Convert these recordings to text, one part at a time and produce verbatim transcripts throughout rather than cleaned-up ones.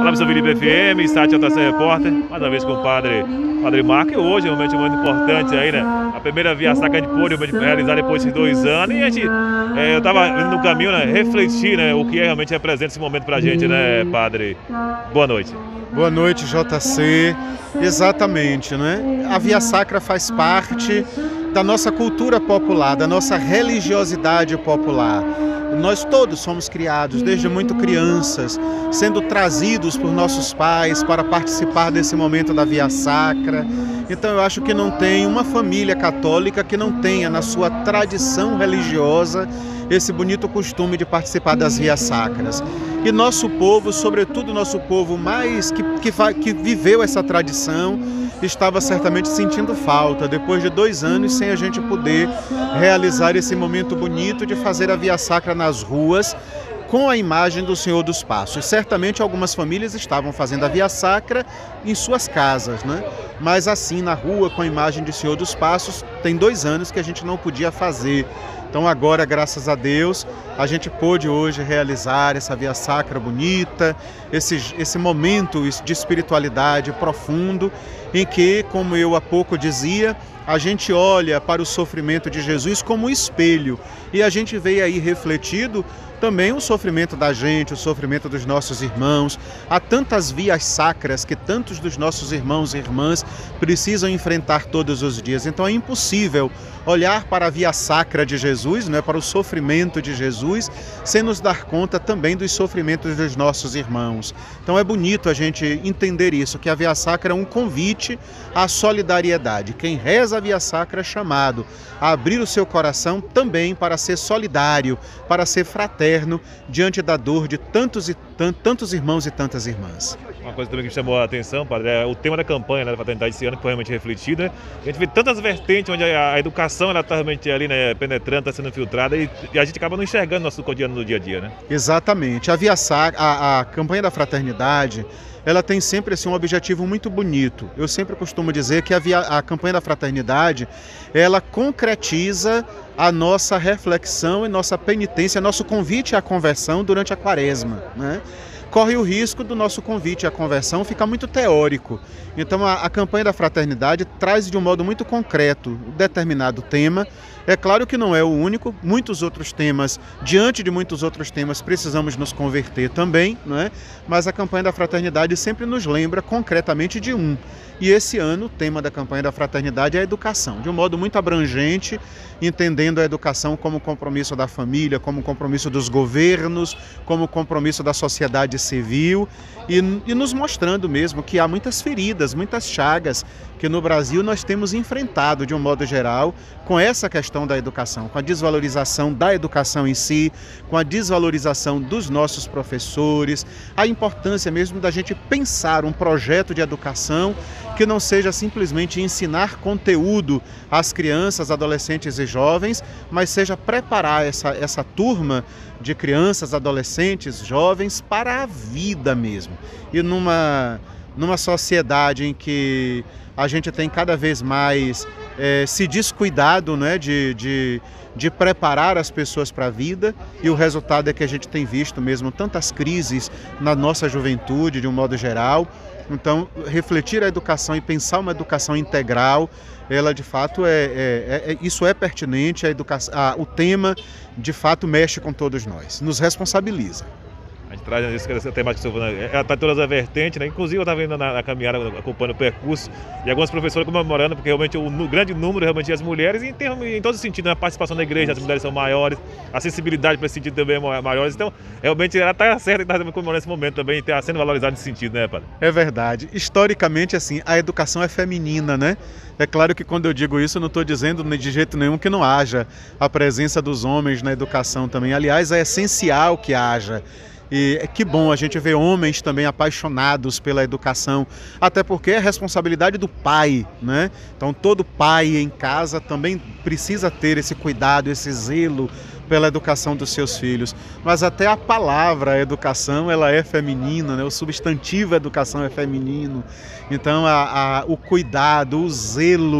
Flávio Felipe F M, Site J C Repórter, mais uma vez com o padre, padre Marco, e hoje é um momento muito importante aí, né? A primeira via sacra de pôde realizar depois de dois anos, e a gente, é, eu estava no caminho, né, refletir, né, o que é, realmente representa esse momento pra gente, né, padre? Boa noite. Boa noite, J C. Exatamente, né? A via sacra faz parte da nossa cultura popular, da nossa religiosidade popular. Nós todos somos criados, desde muito crianças, sendo trazidos por nossos pais para participar desse momento da via sacra. Então eu acho que não tem uma família católica que não tenha na sua tradição religiosa esse bonito costume de participar das vias sacras. E nosso povo, sobretudo nosso povo mais que, que, que viveu essa tradição, estava certamente sentindo falta, depois de dois anos sem a gente poder realizar esse momento bonito de fazer a via sacra nas ruas, com a imagem do Senhor dos Passos. Certamente algumas famílias estavam fazendo a via sacra em suas casas, né? Mas assim, na rua, com a imagem do Senhor dos Passos, tem dois anos que a gente não podia fazer. Então agora, graças a Deus, a gente pôde hoje realizar essa via sacra bonita, esse, esse momento de espiritualidade profundo, em que, como eu há pouco dizia, a gente olha para o sofrimento de Jesus como um espelho, e a gente vê aí refletido também o sofrimento da gente, o sofrimento dos nossos irmãos. Há tantas vias sacras que tantos dos nossos irmãos e irmãs precisam enfrentar todos os dias. Então é impossível olhar para a via sacra de Jesus, né, para o sofrimento de Jesus, sem nos dar conta também dos sofrimentos dos nossos irmãos. Então é bonito a gente entender isso, que a via sacra é um convite à solidariedade. Quem reza a via sacra é chamado a abrir o seu coração também para ser solidário, para ser fraterno diante da dor de tantos, e tantos irmãos e tantas irmãs. Uma coisa também que me chamou a atenção, padre, é o tema da campanha, né, da fraternidade esse ano, que foi realmente refletido, né? A gente vê tantas vertentes onde a, a educação ela está realmente ali, né, penetrando, está sendo filtrada, e, e a gente acaba não enxergando nosso cotidiano no dia a dia, né? Exatamente. A via sacra, a, a campanha da fraternidade, ela tem sempre assim, um objetivo muito bonito. Eu sempre costumo dizer que a, via, a campanha da fraternidade, ela concretiza a nossa reflexão e nossa penitência, nosso convite à conversão durante a quaresma, né? Corre o risco do nosso convite à conversão ficar muito teórico. Então a, a campanha da fraternidade traz de um modo muito concreto um determinado tema. É claro que não é o único, muitos outros temas, diante de muitos outros temas, precisamos nos converter também, não é? Mas a campanha da fraternidade sempre nos lembra concretamente de um. E esse ano o tema da campanha da fraternidade é a educação, de um modo muito abrangente, entendendo a educação como compromisso da família, como compromisso dos governos, como compromisso da sociedade civil, e, e nos mostrando mesmo que há muitas feridas, muitas chagas que no Brasil nós temos enfrentado de um modo geral com essa questão da educação, com a desvalorização da educação em si, com a desvalorização dos nossos professores, a importância mesmo da gente pensar um projeto de educação que não seja simplesmente ensinar conteúdo às crianças, adolescentes e jovens, mas seja preparar essa, essa turma de crianças, adolescentes, jovens para a vida mesmo. E numa, numa sociedade em que a gente tem cada vez mais é, se descuidado, né, de, de, de preparar as pessoas para a vida, e o resultado é que a gente tem visto mesmo tantas crises na nossa juventude, de um modo geral. Então, refletir a educação e pensar uma educação integral, ela de fato é, é, é isso é pertinente, a educação, a, o tema de fato mexe com todos nós, nos responsabiliza. A gente traz essa temática, ela está em todas as vertentes, né? Inclusive eu estava indo na, na caminhada, acompanhando o percurso, e algumas professoras comemorando, porque realmente o no, grande número realmente as mulheres, em, termos, em todo sentido, né? A participação da igreja, as mulheres são maiores, a sensibilidade para esse sentido também é maior, então realmente ela está certa e está comemorando esse momento também, está sendo valorizado nesse sentido, né, padre? É verdade. Historicamente, assim, a educação é feminina, né? É claro que quando eu digo isso, eu não estou dizendo de jeito nenhum que não haja a presença dos homens na educação também. Aliás, é essencial que haja. E é que bom a gente ver homens também apaixonados pela educação, até porque é responsabilidade do pai, né? Então todo pai em casa também precisa ter esse cuidado, esse zelo pela educação dos seus filhos. Mas até a palavra educação, ela é feminina, né? O substantivo educação é feminino. Então a, a, o cuidado, o zelo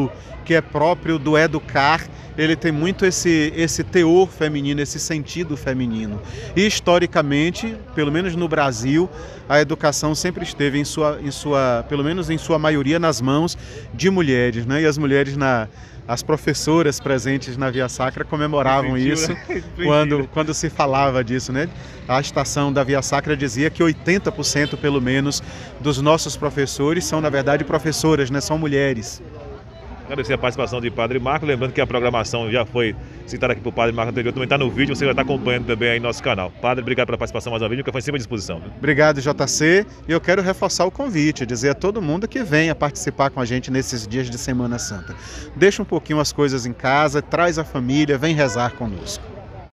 que é próprio do educar, ele tem muito esse, esse teor feminino, esse sentido feminino. E historicamente, pelo menos no Brasil, a educação sempre esteve em sua, em sua, pelo menos em sua maioria, nas mãos de mulheres, né? E as mulheres, na, as professoras presentes na Via Sacra comemoravam Infantil, isso, né? quando, quando se falava disso, né? A estação da Via Sacra dizia que oitenta por cento pelo menos dos nossos professores são, na verdade, professoras, né? São mulheres. Agradecer a participação de Padre Marco, lembrando que a programação já foi citada aqui por Padre Marco anterior, também está no vídeo, você vai estar acompanhando também aí no nosso canal. Padre, obrigado pela participação mais uma vez, que foi sempre à disposição. Viu? Obrigado, J C, e eu quero reforçar o convite, dizer a todo mundo que venha participar com a gente nesses dias de Semana Santa. Deixa um pouquinho as coisas em casa, traz a família, vem rezar conosco.